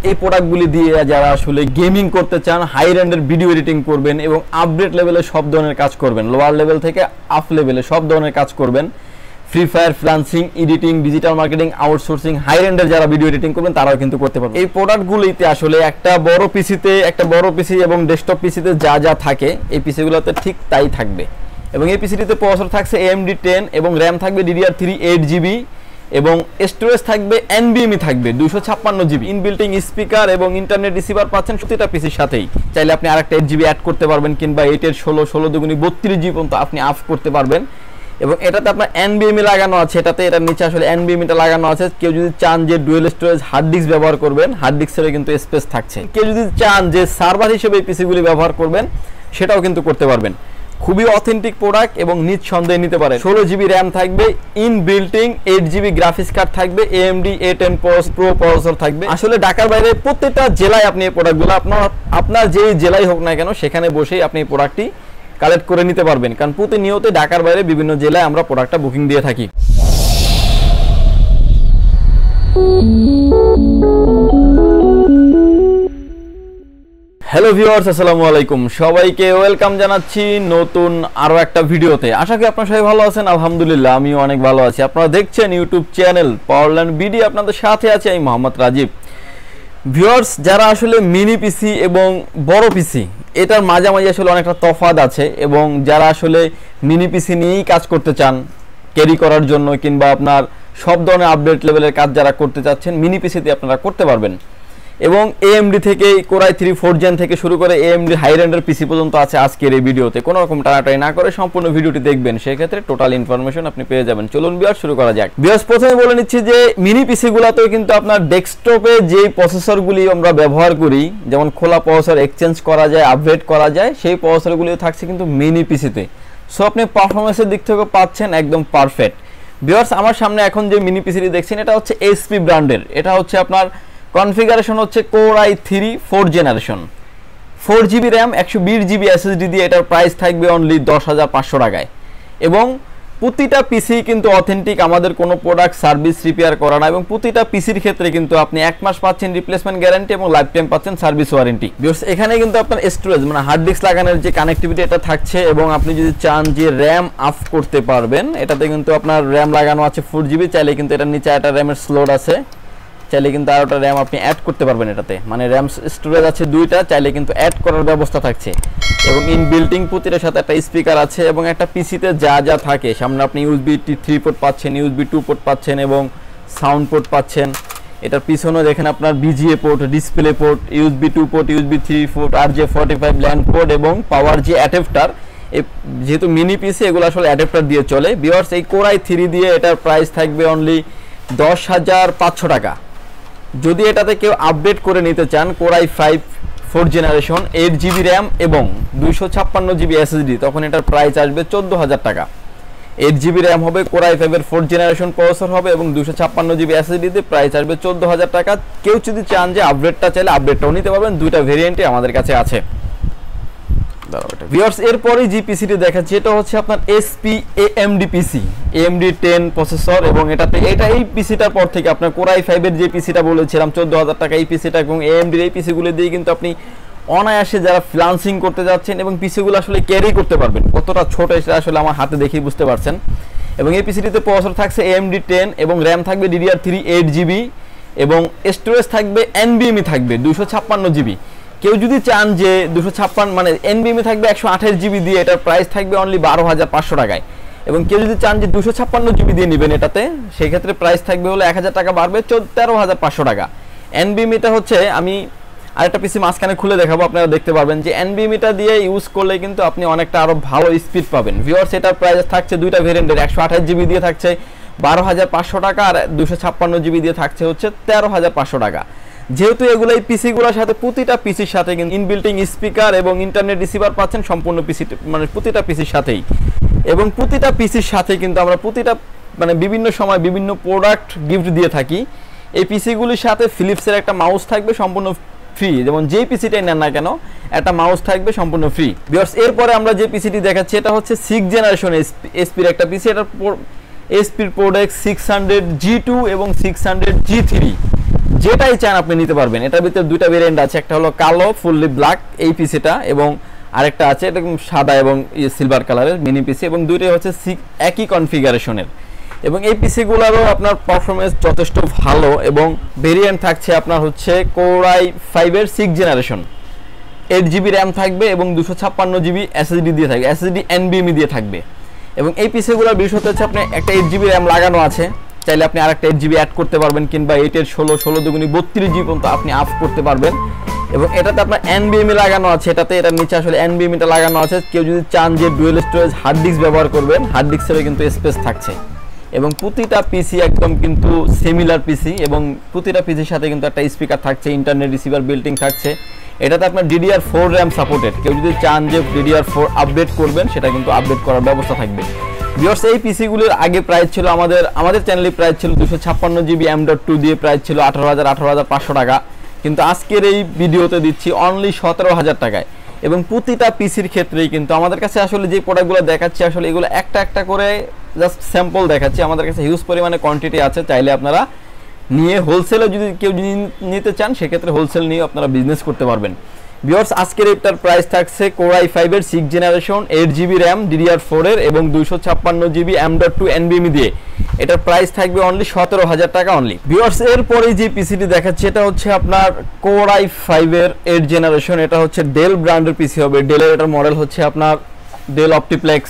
এই প্রোডাক্টগুলি দিয়ে যারা আসলে গেমিং করতে চান, হাই র্যান্ডের ভিডিও এডিটিং করবেন এবং আপডেট লেভেলে সব ধরনের কাজ করবেন, লোয়ার লেভেল থেকে আপ লেভেলে সব ধরনের কাজ করবেন, free fire, freelancing, editing, digital marketing, outsourcing, high র্যান্ডের যারা ভিডিও এডিটিং করবেন তারাও কিন্তু করতে পারবেন। এই প্রোডাক্টগুলিতে আসলে একটা বড় পিসি এবং ডেস্কটপ পিসিতে যা যা থাকে এই পিসিগুলোতে ঠিক তাই থাকবে। এবং এই পিসিটিতে প্রসেসর থাকছে AMD 10 এবং র্যাম থাকবে DDR3 8GB এবং স্টোরেজ থাকবে NVMe থাকবে 256GB। ইনবিল্টিং স্পিকার এবং ইন্টারনেট রিসিভার পাচ্ছেন প্রতিটা পিসির সাথেই। চাইলে আপনি আরেকটা 8GB অ্যাড করতে পারবেন কিংবা 8 এর 16 দুগুণী 32GB পর্যন্ত আপনি আপ করতে পারবেন। এবং এটাতে আপনার NVMe লাগানো আছে, এটার নিচে আসলে NVMe টা লাগানো আছে। কেউ যদি চান যে ডুয়েল স্টোরেজ হার্ড ডিস্ক ব্যবহার করবেন, হার্ড ডিস্কেরও কিন্তু স্পেস থাকছে। কেউ যদি চান যে সার্ভার হিসেবে এই পিসিগুলি ব্যবহার করবেন সেটাও কিন্তু করতে পারবেন। খুবই অথেন্টিক প্রোডাক্ট এবং নিঃসন্দেহে নিতে পারেন। 16GB র্যাম থাকবে, ইনবিল্টিং 8GB গ্রাফিক্স কার্ড থাকবে, AMD A10 Pro প্রসেসর থাকবে। আসলে ঢাকার বাইরে প্রত্যেকটা জেলায় আপনি এই প্রোডাক্টগুলো আপনার যেই জেলায় হোক না কেন সেখানে বসেই আপনি এই প্রোডাক্টটি কালেক্ট করে নিতে পারবেন, কারণ প্রতিনিয়ত ঢাকার বাইরে বিভিন্ন জেলায় আমরা প্রোডাক্টটা বুকিং দিয়ে থাকি। হ্যালো ভিউয়ার্স, আসসালামু আলাইকুম, সবাইকে ওয়েলকাম জানাচ্ছি নতুন আরো একটা ভিডিওতে। আশা করি আপনারা সবাই ভালো আছেন। আলহামদুলিল্লাহ আমিও অনেক ভালো আছি। আপনারা দেখছেন ইউটিউব চ্যানেল পাওয়ারল্যান্ড বিডি, আপনাদের সাথে আছে আমি মোহাম্মদ রাজীব। ভিউয়ার্স, যারা আসলে মিনি পিসি এবং বড় পিসি এটার মাঝামাঝি আসলে অনেকটা তফাৎ আছে, এবং যারা আসলে মিনি পিসি নিয়েই কাজ করতে চান ক্যারি করার জন্য কিংবা আপনার সব ধরনের আপডেট লেভেলের কাজ যারা করতে চাচ্ছেন মিনি পিসিতে আপনারা করতে পারবেন। এবং AMD থেকে Core i3 4th Gen থেকে শুরু করে AMD হাই র্যান্ডের পিসি পর্যন্ত আছে আজকের এই ভিডিওতে। কোনো রকম টানাটানি না করে সম্পূর্ণ ভিডিওটি দেখবেন, সেক্ষেত্রে টোটাল ইনফরমেশন আপনি পেয়ে যাবেন। চলুন ভিউয়ার্স শুরু করা যাক। ভিউয়ার্স, প্রথমে বলে নিচ্ছি যে মিনি পিসিগুলোতেও কিন্তু আপনার ডেস্কটপে যেই প্রসেসরগুলি আমরা ব্যবহার করি, যেমন খোলা প্রসেসর এক্সচেঞ্জ করা যায়, আপগ্রেড করা যায়, সেই প্রসেসরগুলিও থাকছে কিন্তু মিনি পিসিতে। সো আপনি পারফরমেন্সের দিক থেকে পাচ্ছেন একদম পারফেক্ট। ভিউয়ার্স, আমার সামনে এখন যে মিনি পিসিটি দেখছেন এটা হচ্ছে HP ব্র্যান্ডের। এটা হচ্ছে আপনার কনফিগারেশন হচ্ছে Core i3 4th Generation, 4GB RAM, 120GB SSD দিয়ে। এটার প্রাইস থাকবে অনলি 10,500 টাকায়। এবং প্রতিটা পিসি কিন্তু অথেন্টিক, আমাদের কোনো প্রোডাক্ট সার্ভিস রিপেয়ার করা না। এবং প্রতিটা পিসির ক্ষেত্রে কিন্তু আপনি 1 মাস পাচ্ছেন রিপ্লেসমেন্ট গ্যারান্টি এবং লাইফ টাইম পাচ্ছেন সার্ভিস ওয়ারেন্টি। এখানে কিন্তু আপনার স্টোরেজ মানে হার্ড ডিস্ক লাগানোর যে কানেক্টিভিটি এটা থাকছে, এবং আপনি যদি চান যে র্যাম আপ করতে পারবেন, এটাতে কিন্তু আপনার র্যাম লাগানো আছে 4GB। চাইলে কিন্তু এটার নিচে একটা র্যামের স্লট আছে, চাইলে কিন্তু আরেকটা র্যাম আপনি অ্যাড করতে পারবেন এটাতে। মানে র্যাম স্টোরেজ আছে 2টা, চাইলে কিন্তু অ্যাড করার ব্যবস্থা থাকছে। এবং ইনবিল্টিং প্রতিটার সাথে একটা স্পিকার আছে। এবং একটা পিসিতে যা যা থাকে, সামনে আপনি USB 3 পোর্ট পাচ্ছেন, USB 2 পোর্ট পাচ্ছেন এবং সাউন্ড পোর্ট পাচ্ছেন। এটার পিছনে দেখেন আপনার BGA port, display port, USB 2 port, USB 3 port, RJ45 LAN port এবং পাওয়ার যে অ্যাডাপ্টার। যেহেতু মিনি পিসি এগুলো আসলে অ্যাডাপ্টার দিয়ে চলে। ভিউয়ার্স, এই Core i3 দিয়ে এটার প্রাইস থাকবে অনলি 10,500 টাকা। যদি এটাতে কেউ আপডেট করে নিতে চান Core i5 4th Generation 8GB RAM এবং 256GB SSD, তখন এটার প্রাইস আসবে 14,000 টাকা। 8GB র্যাম হবে, Core i5 এর 4th Generation প্রসেসর হবে এবং 256GB SSD তে প্রাইস আসবে 14,000 টাকা। কেউ যদি চান যে আপডেটটা চাইলে আপডেটটাও নিতে পারবেন, দুইটা ভেরিয়েন্টই আমাদের কাছে আছে। ভিউয়ার্স, এরপরে যে পিসিটি দেখাচ্ছি এটা হচ্ছে আপনার HP AMD PC, AMD 10 processor. এবং এই পিসিটার পর থেকে আপনার Core i5 এর যে পিসিটা বলেছিলাম 14,000 টাকা, এই পিসিটা এবং AMD এই পিসিগুলো দিয়ে কিন্তু আপনি অনায়াসে যারা ফ্রিল্যান্সিং করতে যাচ্ছেন এবং পিসিগুলো আসলে ক্যারি করতে পারবেন। কতটা ছোট সেটা আসলে আমার হাতে দেখেই বুঝতে পারছেন। এবং এই পিসিটিতে প্রসেসর থাকছে AMD 10 এবং র্যাম থাকবে DDR3 8GB এবং স্টোরেজ থাকবে NVMe থাকবে 256GB। কেউ যদি চান যে 256 মানে NVMe থাকবে 128GB দিয়ে, এটার প্রাইস থাকবে অনলি 12,500 টাকায়। এবং কেউ যদি চান যে 256GB দিয়ে নেবেন এটাতে, সেই ক্ষেত্রে প্রাইস থাকবে হলো 1000 টাকা বাড়বে, 13,500 টাকা। NVMe টা হচ্ছে, আমি আরেকটা পিসি মাঝখানে খুলে দেখাবো, আপনারা দেখতে পারবেন যে NVMe টা দিয়ে ইউজ করলে কিন্তু আপনি অনেকটা আরো ভালো স্পিড পাবেন। ভিউয়ার্স, এটার প্রাইস থাকছে দুইটা ভেরিয়েন্টের, 128GB দিয়ে থাকছে 12,500 টাকা আর 256GB দিয়ে থাকছে হচ্ছে 13,500 টাকা। যেহেতু এগুলো এই পিসিগুলোর সাথে প্রতিটা পিসির সাথে কিন্তু ইনবিল্টিং স্পিকার এবং ইন্টারনেট রিসিভার পাচ্ছেন সম্পূর্ণ পিসি, মানে প্রতিটা পিসির সাথেই। এবং প্রতিটা পিসির সাথে কিন্তু আমরা প্রতিটা মানে বিভিন্ন সময় বিভিন্ন প্রোডাক্ট গিফট দিয়ে থাকি। এই পিসিগুলির সাথে ফিলিপসের একটা মাউস থাকবে সম্পূর্ণ ফ্রি, যেমন যেই পিসিটাই নেন না কেন একটা মাউস থাকবে সম্পূর্ণ ফ্রি। ভিউয়ার্স, এরপরে আমরা যে পিসিটি দেখাচ্ছি এটা হচ্ছে 6th Generation HP-র একটা পিসি। এটা HP-র প্রোডাক্ট 600G2 এবং 600G3, যেটাই চান আপনি নিতে পারবেন। এটার ভিতরে দুইটা ভেরিয়েন্ট আছে, একটা হলো কালো ফুললি ব্ল্যাক এই পিসিটা, এবং আরেকটা আছে এরকম সাদা এবং সিলভার কালারের মিনি পিসি, এবং দুইটাই হচ্ছে একই কনফিগারেশনের। এবং এই পিসিগুলোরও আপনার পারফরমেন্স যথেষ্ট ভালো, এবং ভেরিয়েন্ট থাকছে আপনার হচ্ছে Core i5-এর 6th জেনারেশন, 8GB র্যাম থাকবে এবং 256GB SSD দিয়ে থাকবে, SSD NVMe দিয়ে থাকবে। এবং এই পিসিগুলোর বিষয়টা হচ্ছে আপনি একটা 8GB র্যাম লাগানো আছে, চাইলে আপনি আরেকটা 8GB অ্যাড করতে পারবেন, কিংবা 8-এর 16 দুগুণী 32GB পর্যন্ত আপনি আপ করতে পারবেন। এবং এটাতে আপনার NVMe লাগানো আছে, এটার নিচে আসলে NVMe-টা লাগানো আছে। কেউ যদি চান যে ডুয়েল স্টোরেজ হার্ড ডিস্ক ব্যবহার করবেন, হার্ড ডিস্কেরও কিন্তু স্পেস থাকছে। এবং প্রতিটা পিসি একদম কিন্তু সিমিলার পিসি, এবং প্রতিটা পিসির সাথে কিন্তু একটা স্পিকার থাকছে, ইন্টারনেট রিসিভার বিল্টিং থাকছে। এটাতে আপনার DDR4 র্যাম সাপোর্টেড, কেউ যদি চান যে DDR4 আপডেট করবেন সেটা কিন্তু আপডেট করার ব্যবস্থা থাকবে। ভিউয়ার্স, এই পিসিগুলির আগে প্রাইস ছিল আমাদের চ্যানেলে প্রাইস ছিল 256GB M.2 দিয়ে প্রাইস ছিল 18,500 টাকা, কিন্তু আজকের এই ভিডিওতে দিচ্ছি অনলি 17,000 টাকায়। এবং প্রতিটা পিসির ক্ষেত্রেই কিন্তু আমাদের কাছে আসলে যে প্রোডাক্টগুলো দেখাচ্ছি আসলে এগুলো একটা একটা করে জাস্ট স্যাম্পল দেখাচ্ছি, আমাদের কাছে হিউজ পরিমাণে কোয়ান্টিটি আছে, চাইলে আপনারা নিয়ে হোলসেলে যদি কেউ নিতে চান সেক্ষেত্রে হোলসেল নিয়ে আপনারা বিজনেস করতে পারবেন। ভিউয়ার্স, আজকের এটার প্রাইস থাকছে Core i5-এর 6th জেনারেশন, 8GB র্যাম DDR4-এর এবং 256GB M.2 NVMe দিয়ে। এটার প্রাইস থাকবে অনলি 17,000 টাকা অনলি। ভিউয়ার্স, এরপরে যে পিসিটি দেখাচ্ছি এটা হচ্ছে আপনার Core i5-এর 8th জেনারেশন, এটা হচ্ছে ডেল ব্র্যান্ডের পিসি হবে। ডেলের এটার মডেল হচ্ছে আপনার ডেল অপটিপ্লেক্স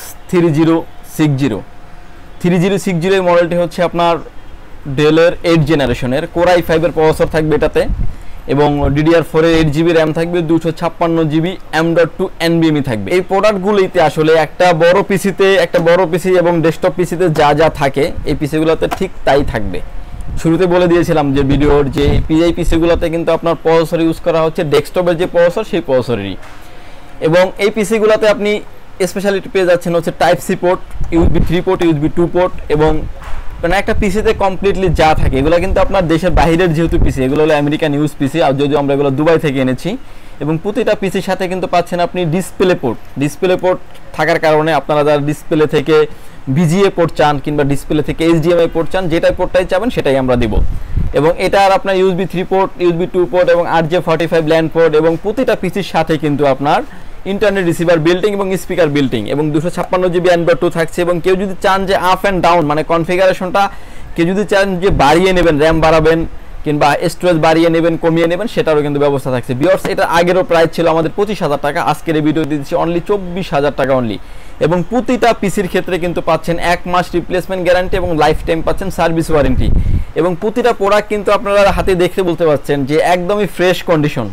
3060 এই মডেলটি হচ্ছে আপনার ডেলের 8th জেনারেশনের। Core i5-এর প্রসেসর থাকবে এটাতে, এবং DDR4-এর 8GB র্যাম থাকবে, 256GB M.2 NVMe থাকবে। এই প্রোডাক্টগুলিতে আসলে একটা বড় পিসি এবং ডেস্কটপ পিসিতে যা যা থাকে এই পিসিগুলোতে ঠিক তাই থাকবে। শুরুতে বলে দিয়েছিলাম যে ভিডিওর যে এই পিসিগুলোতে কিন্তু আপনার প্রসেসর ইউজ করা হচ্ছে ডেস্কটপের যে প্রসেসর সেই প্রসেসরেরই। এবং এই পিসিগুলোতে আপনি স্পেশালিটি পেয়ে যাচ্ছেন হচ্ছে Type-C port, USB 3 port, USB 2 port, এবং মানে একটা পিসিতে কমপ্লিটলি যা থাকে এগুলো কিন্তু আপনার দেশের বাইরের যেহেতু পিসি, এগুলো হলো আমেরিকান ইউজ পিসি, আর যদিও আমরা এগুলো দুবাই থেকে এনেছি। এবং প্রতিটা পিসির সাথে কিন্তু পাচ্ছেন আপনি ডিসপ্লে পোর্ট থাকার কারণে আপনারা যারা ডিসপ্লে থেকে VGA পোর্ট চান কিংবা ডিসপ্লে থেকে HDMI পোর্ট চান, যেটা পোর্টটাই চাবেন সেটাই আমরা দিব। এবং এটা আর আপনার USB 3 পোর্ট, USB 2 পোর্ট এবং RJ45 ল্যান্ড পোর্ট, এবং প্রতিটা পিসির সাথে কিন্তু আপনার ইন্টারনেট রিসিভার বিল্ডিং এবং স্পিকার বিল্ডিং, এবং 256GB M.2 থাকছে। এবং কেউ যদি চান যে আপ অ্যান্ড ডাউন মানে কনফিগারেশনটা কেউ যদি চান যে বাড়িয়ে নেবেন, র্যাম বাড়াবেন কিংবা স্টোরেজ বাড়িয়ে নেবেন কমিয়ে নেবেন, সেটারও কিন্তু ব্যবস্থা থাকছে। ভিউয়ার্স, এটা আগেরও প্রাইস ছিল আমাদের 25,000 টাকা, আজকের এই ভিডিও দিচ্ছি অনলি 24,000 টাকা অনলি। এবং প্রতিটা পিসির ক্ষেত্রে কিন্তু পাচ্ছেন 1 মাস রিপ্লেসমেন্ট গ্যারান্টি এবং লাইফ টাইম পাচ্ছেন সার্ভিস ওয়ারেন্টি। এবং প্রতিটা প্রোডাক্ট কিন্তু আপনারা হাতে দেখতে বলতে পারছেন যে একদমই ফ্রেশ কন্ডিশন,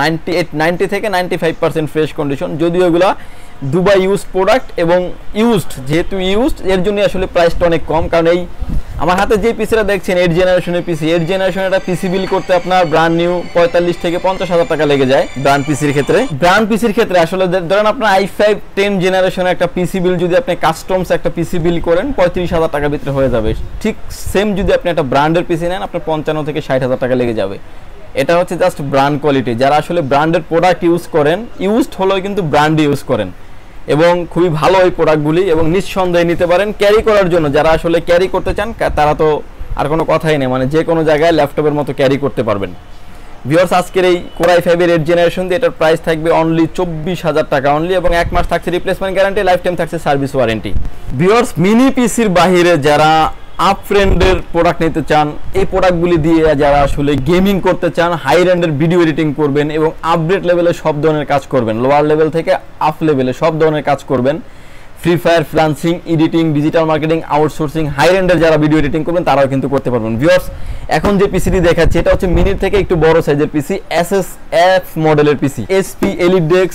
90 থেকে 95% ফ্রেশ কন্ডিশন। যদিও এগুলা দুবাই ইউজড প্রোডাক্ট, এবং যেহেতু ইউজড এর জন্য আসলে প্রাইসটা অনেক কম, কারণ এই আমার হাতে যে পিসিটা দেখছেন 8th জেনারেশনের পিসি, 8th জেনারেশনের একটা পিসি বিল করতে আপনার ব্র্যান্ড নিউ 45 থেকে 50,000 টাকা লেগে যায় ব্র্যান্ড পিসির ক্ষেত্রে। আসলে ধরেন আপনার i5 10 জেনারেশনের একটা পিসি বিল যদি আপনি কাস্টমস একটা পিসি বিল করেন 35,000 টাকার ভিতরে হয়ে যাবে। ঠিক সেম যদি আপনি একটা ব্র্যান্ডের পিসি নেন আপনার 55 থেকে 60,000 টাকা লেগে যাবে। এটা হচ্ছে জাস্ট ব্র্যান্ড কোয়ালিটি। যারা আসলে ব্র্যান্ডের প্রোডাক্ট ইউজ করেন, ইউজড হলেও কিন্তু ব্র্যান্ড ইউজ করেন, এবং খুবই ভালো এই প্রোডাক্টগুলি, এবং নিঃসন্দেহে নিতে পারেন ক্যারি করার জন্য। যারা আসলে ক্যারি করতে চান তারা তো আর কোনো কথাই নেই, মানে যে কোনো জায়গায় ল্যাপটপের মতো ক্যারি করতে পারবেন। ভিউয়ার্স, আজকের এই Core i5-এর 8th জেনারেশন দিয়ে এটার প্রাইস থাকবে অনলি 24,000 টাকা অনলি, এবং 1 মাস থাকছে রিপ্লেসমেন্ট গ্যারান্টি, লাইফ টাইম থাকছে সার্ভিস ওয়ারেন্টি। ভিউয়ার্স, মিনি পিসির বাহিরে যারা আপ রেন্ডের প্রোডাক্ট নিতে চান, এই প্রোডাক্টগুলি দিয়ে যারা আসলে গেমিং করতে চান, হাই রেন্ডের ভিডিও এডিটিং করবেন এবং আপডেট লেভেলে সব ধরনের কাজ করবেন, লোয়ার লেভেল থেকে আপ লেভেলে সব ধরনের কাজ করবেন, free fire, freelancing, editing, digital marketing, outsourcing, high রেন্ডের যারা ভিডিও এডিটিং করবেন তারাও কিন্তু করতে পারবেন। ভিউয়ার্স, এখন যে পিসিটি দেখাচ্ছি এটা হচ্ছে মিনির থেকে একটু বড় সাইজের পিসি, SSF মডেলের PC, SP EliteDex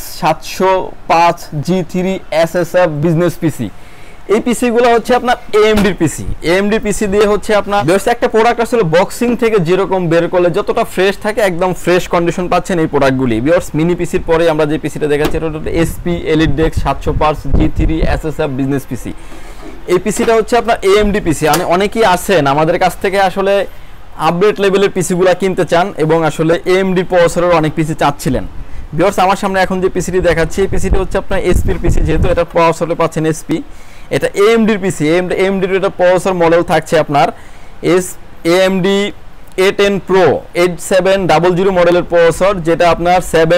705 G3 SSF business PC. এই পিসিগুলো হচ্ছে আপনার AMD পিসি দিয়ে হচ্ছে আপনার একটা প্রোডাক্ট আসলে বক্সিং থেকে যেরকম বের করলে যতটা ফ্রেশ থাকে একদম ফ্রেশ কন্ডিশন পাচ্ছেন এই প্রোডাক্টগুলি। ভিউয়ার্স, মিনি পিসির পরে আমরা যে পিসিটা দেখাচ্ছি এটা হচ্ছে SP EliteDex 705 G3 SSF business PC. এই পিসিটা হচ্ছে আপনার AMD পিসি। অনেকেই আছেন আমাদের কাছ থেকে আসলে আপডেট লেভেলের পিসিগুলো কিনতে চান এবং আসলে AMD প্রসেসরের অনেক পিসি চাচ্ছিলেন। ভিউয়ার্স, আমার সামনে এখন যে পিসিটি দেখাচ্ছি এই পিসিটি হচ্ছে আপনার SP এর পিসি, যেহেতু এটা প্রসেসরে পাচ্ছেন SP। এটা AMD এর পিসি, AMD এর এটা প্রসেসর মডেল থাকছে আপনার AMD A10 Pro 8700 মডেলের প্রসেসর, যেটা আপনার 7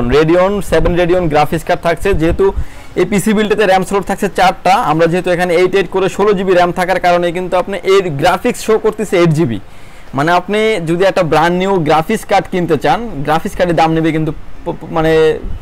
রেডিয়ন গ্রাফিক্স কার্ড থাকছে। যেহেতু এই পিসি বিল্ডেতে র্যাম স্লট থাকছে 4টা, আমরা যেহেতু এখানে 8 করে 16 জিবি র্যাম থাকার কারণে কিন্তু আপনি এর গ্রাফিক্স শো করতেছে 8 জিবি। মানে আপনি যদি একটা ব্র্যান্ড নিউ গ্রাফিক্স কার্ড কিনতে চান, গ্রাফিক্স কার্ডের দাম নেবে কিন্তু মানে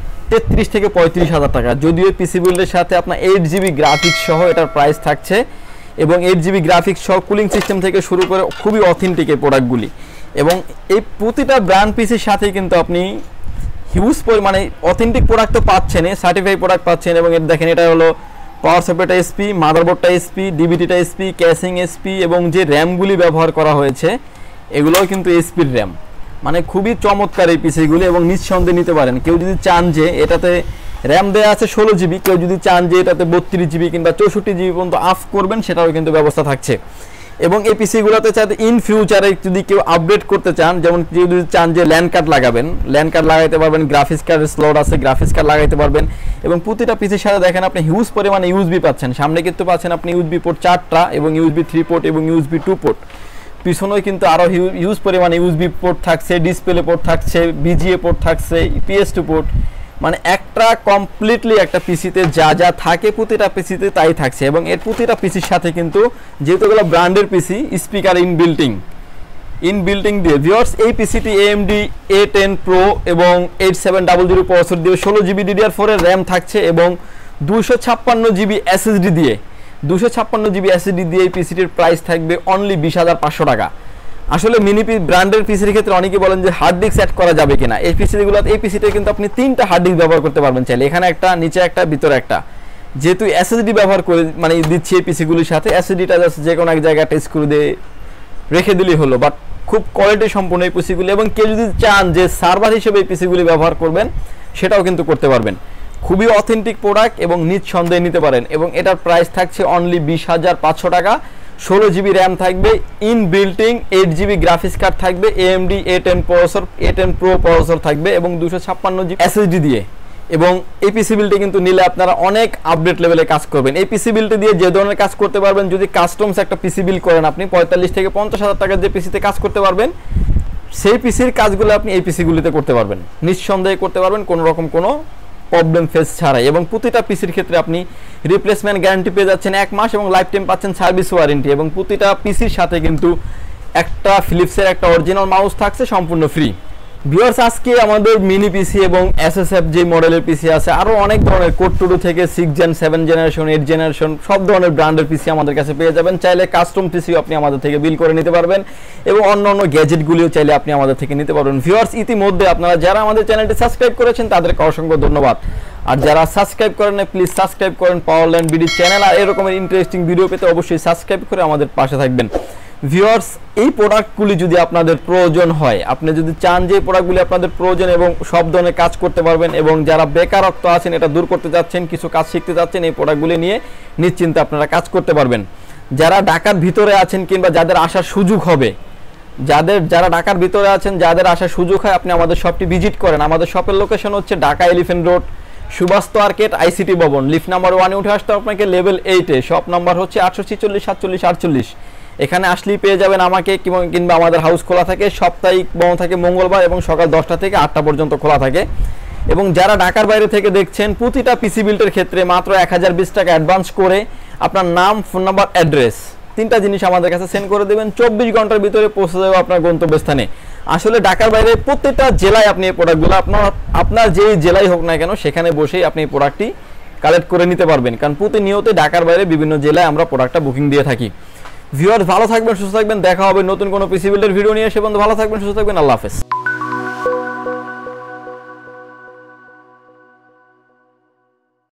33 থেকে 35 হাজার টাকা। যদিও পিসি বিল্ডের সাথে আপনার 8 জিবি গ্রাফিক্স সহ এটার প্রাইস থাকছে, এবং 8 জিবি গ্রাফিক্স সহ কুলিং সিস্টেম থেকে শুরু করে খুবই অথেন্টিক এই প্রোডাক্টগুলি। এবং এই প্রতিটা ব্র্যান্ড পিসির সাথেই কিন্তু আপনি হিউজ পরিমাণে অথেন্টিক প্রোডাক্ট তো পাচ্ছেন, সার্টিফাইড প্রোডাক্ট পাচ্ছেন। এবং এটা দেখেন, এটা হলো পাওয়ার সাপ্লাইটা এসপি, মাদারবোর্ডটা এসপি, ডিভিডিটা এসপি, ক্যাসিং এসপি, এবং যে র্যামগুলি ব্যবহার করা হয়েছে এগুলোও কিন্তু এসপির র্যাম। মানে খুবই চমৎকার এই পিসিগুলি, এবং নিঃসন্দেহে নিতে পারেন। কেউ যদি চান যে এটাতে র্যাম দেওয়া আছে 16 জিবি, কেউ যদি চান যে এটাতে 32 জিবি কিংবা 64 জিবি পর্যন্ত আপ করবেন, সেটাও কিন্তু ব্যবস্থা থাকছে। এবং এই পিসিগুলোতে চাইতে ইন ফিউচারে যদি কেউ আপডেট করতে চান, যেমন কেউ যদি চান যে ল্যান্ড কার্ড লাগাবেন, ল্যান্ড কার্ড লাগাইতে পারবেন, গ্রাফিক্স কার্ডের স্লট আছে, গ্রাফিক্স কার্ড লাগাইতে পারবেন। এবং প্রতিটা পিসির সাথে দেখেন আপনি হিউজ পরিমাণে ইউএসবি পাচ্ছেন। সামনে কিন্তু পাচ্ছেন আপনি ইউএসবি পোর্ট 4টা, এবং ইউএসবি 3 পোর্ট এবং ইউএসবি 2 পোর্ট। পিছনেও কিন্তু আরও হিউজ পরিমাণে ইউএসবি পোর্ট থাকছে, ডিসপ্লে পোর্ট থাকছে, বিজিএ পোর্ট থাকছে, PS2 পোর্ট। মানে একটা কমপ্লিটলি একটা পিসিতে যা যা থাকে প্রতিটা পিসিতে তাই থাকছে। এবং এর প্রতিটা পিসির সাথে কিন্তু যেহেতু এগুলো ব্র্যান্ডের পিসি, স্পিকার ইনবিল্টিং দিয়ে ভিউয়ার্স এই পিসিটি AMD A10 Pro এবং 8700 প্রসেসর দিয়ে 16 জিবি DDR4 এর র্যাম থাকছে, এবং 256 জিবি SSD দিয়ে 256 জিবি SSD দিয়ে এই পিসিটির প্রাইস থাকবে অনলি 20,500 টাকা। আসলে মিনি ব্র্যান্ডের পিসির ক্ষেত্রে অনেকে বলেন যে হার্ড ডিস্ক অ্যাড করা যাবে কিনা। এই পিসিতে কিন্তু আপনি 3টা হার্ড ডিস্ক ব্যবহার করতে পারবেন চাইলে, এখানে একটা, নিচে একটা, ভিতরে একটা। যেহেতু SSD ব্যবহার করে মানে দিচ্ছি এই পিসিগুলির সাথে, SSDটা জাস্ট যে কোনো এক জায়গায় একটা স্ক্রু দিয়ে রেখে দিলেই হলো। বাট খুব কোয়ালিটি সম্পূর্ণ এই পিসিগুলি, এবং কেউ যদি চান যে সার্ভার হিসেবে এই পিসিগুলি ব্যবহার করবেন, সেটাও কিন্তু করতে পারবেন। খুবই অথেন্টিক প্রোডাক্ট এবং নিঃসন্দেহে নিতে পারেন। এবং এটার প্রাইস থাকছে অনলি 20,500 টাকা। 16 জিবি র্যাম থাকবে, ইনবিল্টিং 8 জিবি গ্রাফিক্স কার্ড থাকবে, AMD A10 Pro প্রসেসর থাকবে, এবং 256 জিবি SSD দিয়ে। এবং এই পিসি বিল্ডে কিন্তু নিলে আপনারা অনেক আপডেট লেভেলে কাজ করবেন। এই পিসি বিল্ডে দিয়ে যে ধরনের কাজ করতে পারবেন, যদি কাস্টমস একটা পিসি বিল্ড করেন আপনি 45 থেকে 50 হাজার টাকার যে পিসিতে কাজ করতে পারবেন, সেই পিসির কাজগুলো আপনি এই পিসিগুলিতে করতে পারবেন, নিঃসন্দেহে করতে পারবেন, কোনো রকম কোনো প্রবলেম ফেস ছাড়াই। এবং প্রতিটা পিসির ক্ষেত্রে আপনি রিপ্লেসমেন্ট গ্যারান্টি পেয়ে যাচ্ছেন 1 মাস, এবং লাইফ টাইম পাচ্ছেন সার্ভিস ওয়ারেন্টি। এবং প্রতিটা পিসির সাথে কিন্তু একটা ফিলিপসের একটা অরিজিনাল মাউস থাকছে সম্পূর্ণ ফ্রি। ভিউয়ার্স, আজকে আমাদের মিনি পিসি এবং SSF যে মডেলের পিসি আছে, আরও অনেক ধরনের কোড টু থেকে 6 জেন, 7 জেনারেশন, 8 জেনারেশন, সব ধরনের ব্র্যান্ডের পিসি আমাদের কাছে পেয়ে যাবেন। চাইলে কাস্টম পিসিও আপনি আমাদের থেকে বিল করে নিতে পারবেন, এবং অন্য গ্যাজেটগুলিও চাইলে আপনি আমাদের থেকে নিতে পারবেন। ভিউয়ার্স, ইতিমধ্যে আপনারা যারা আমাদের চ্যানেলটি সাবস্ক্রাইব করেছেন তাদেরকে অসংখ্য ধন্যবাদ। আর যারা সাবস্ক্রাইব করেন না, প্লিজ সাবস্ক্রাইব করেন পাওয়ারল্যান্ড বিডি চ্যানেল। আর এরকমের ইন্টারেস্টিং ভিডিও পেতে অবশ্যই সাবস্ক্রাইব করে আমাদের পাশে থাকবেন। ভিউয়ার্স, এই প্রোডাক্টগুলি যদি আপনাদের প্রয়োজন হয়, আপনি যদি চান যে প্রোডাক্টগুলি আপনাদের প্রয়োজন এবং সব ধরনের কাজ করতে পারবেন, এবং যারা বেকারত্ব আছেন এটা দূর করতে যাচ্ছেন, কিছু কাজ শিখতে যাচ্ছেন, এই প্রোডাক্টগুলি নিয়ে নিশ্চিন্তে আপনারা কাজ করতে পারবেন। যারা ঢাকার ভিতরে আছেন কিংবা যাদের আসার সুযোগ হবে, যারা ঢাকার ভিতরে আছেন, যাদের আসার সুযোগ হয়, আপনি আমাদের শপটি ভিজিট করেন। আমাদের শপের লোকেশন হচ্ছে Dhaka Elephant Road, Subastu arcade, ICT ভবন, লিফট নাম্বার 1 উঠে আসতে আপনাকে লেভেল 8-এ। শপ নাম্বার হচ্ছে 846 47 48। এখানে আসলেই পেয়ে যাবেন আমাকে, কিংবা আমাদের হাউস খোলা থাকে সাপ্তাহিক বন্ধ থাকে মঙ্গলবার, এবং সকাল 10টা থেকে 8টা পর্যন্ত খোলা থাকে। এবং যারা ঢাকার বাইরে থেকে দেখছেন, প্রতিটা পিসি বিল্ডের ক্ষেত্রে মাত্র 1020 টাকা অ্যাডভান্স করে আপনার নাম, ফোন নাম্বার, অ্যাড্রেস 3টা জিনিস আমাদের কাছে সেন্ড করে দেবেন। 24 ঘন্টার ভিতরে পৌঁছে যাবে আপনার গন্তব্যস্থানে। আসলে ঢাকার বাইরে প্রত্যেকটা জেলায় আপনি এই প্রোডাক্টগুলো আপনার যেই জেলায় হোক না কেন, সেখানে বসেই আপনি এই প্রোডাক্টটি কালেক্ট করে নিতে পারবেন, কারণ প্রতিনিয়ত ঢাকার বাইরে বিভিন্ন জেলায় আমরা প্রোডাক্টটা বুকিং দিয়ে থাকি। ভিউয়ার্স, ভালো থাকবেন, সুস্থ থাকবেন। দেখা হবে নতুন কোনো পিসি বিল্ডের ভিডিও নিয়ে। সে পর্যন্ত ভালো থাকবেন, সুস্থ থাকবেন। আল্লাহ হাফেজ।